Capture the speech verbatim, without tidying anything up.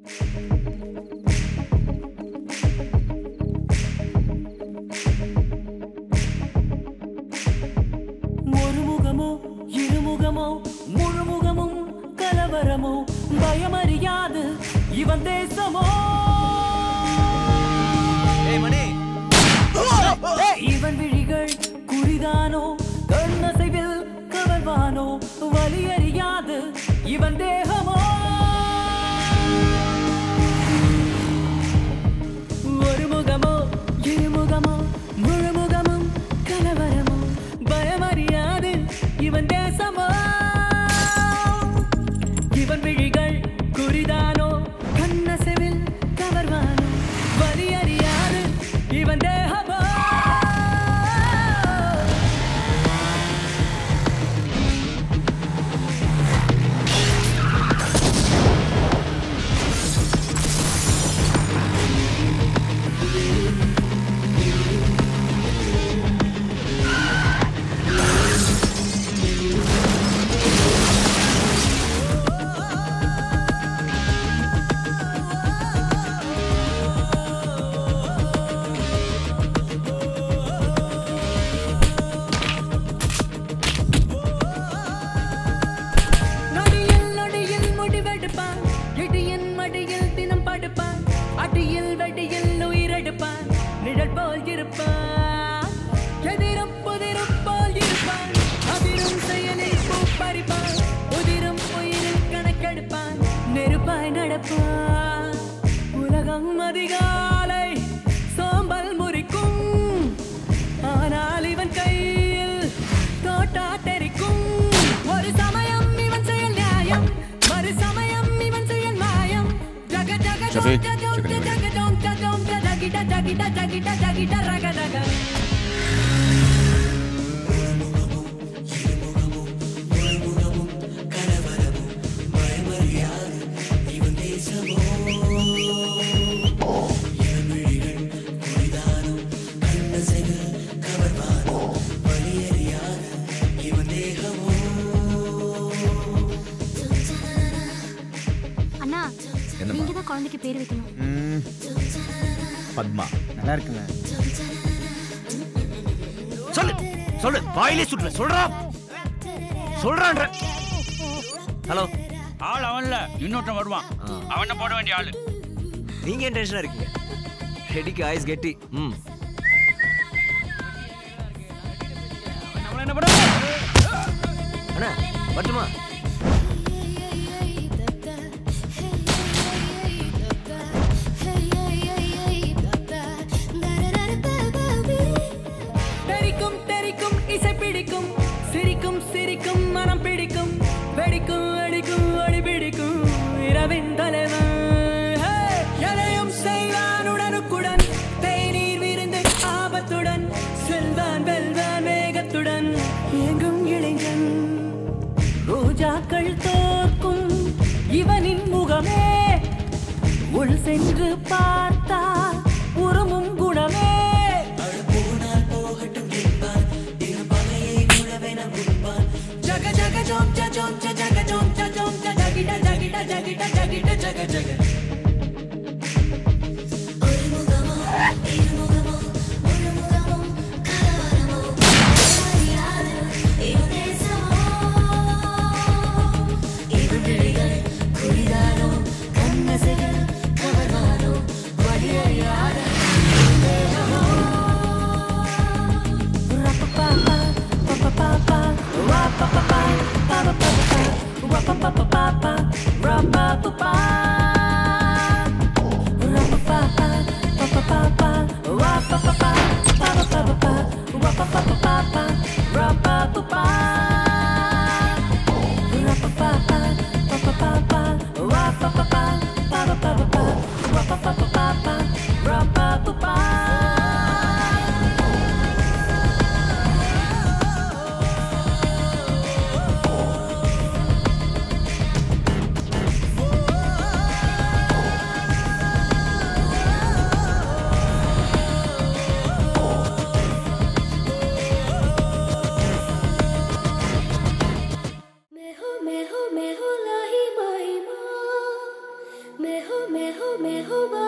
ஒரு முகமோ இருமுகமோ முழுமுகமும் கலவரமோ பயமறியாது இவன் தேசமோ இவன் விழிகள் குறிதானோ கண்ணசைவில் கவர்வானோ வலியறியாது இவன் தேகமோ ஒரு முகமோ இருமுகமோ முழுமுகமும் கலவரமோ பயமறியாது இவன் தேசமோ இவன் விழிகள் குறிதானோ கண்ணசைவில் கவர்வானோ வலியறியாது இவன் தேகமோ உலகம் அதிகாலை சோம்பல் முறிக்கும் ஆனால் இவன் கையில் தோட்டா தெரிக்கும் ஒரு சமயம் இவன் செயல் நியாயம் மறு சமயம் இவன் செயல் மாயம் ஜக ஜக ஜக ஜக ஜக ஜகிட ஜகிட ஜகிட ஜகிட ரக ரக குழந்தைக்கு பேர் வைக்கணும். பத்மா நல்லா இருக்குங்க. சொல்லு சொல்லு வாயிலே சுற்ற சொல்றா சொல்றான்ற. ஹலோ ஆள் அவன்ல இன்னொருத்தன் வருவான். அவனை போட வேண்டிய ஆளு. நீங்க ஏன் டென்ஷனா இருக்கீங்க? ரெடிக்கு ஐஸ் கெட்டி. ம் நம்மள என்ன பண்ண? அண்ணா வரட்டுமா? சிரிக்கும் மனம் பிடிக்கும் வெடிக்கும் வெடிக்கும் ஒளி பிடிக்கும் இரவின் தலைவன் எதையும் செய்வான் உடனுக்குடன் தேநீர் விருந்து ஆபத்துடன் செல்வான் வெல்வான் வேகத்துடன் எங்கும் இளைஞன் ரோஜாக்கள் தோற்கும் இவனின் முகமே உள் சென்று பார்த்தால் உருமும் குணமே jom ja jom ja jaga jom ja jom ja jagida jagida jagida jagida jaga jaga oru mugamo iru mugamo oru mugamo kalavaramo mariyadu iru desamo iru viligal kuridano kannasegal kavarvano valiyariyada indegamo rapapa papa papa wapa papa papa papa wapa papa papa rapa papa rapa papa papa papa wapa papa papa papa wapa papa papa rapa papa rapa papa papa papa wapa papa papa papa wapa papa papa rapa papa मैं हूँ मैं हूँ वो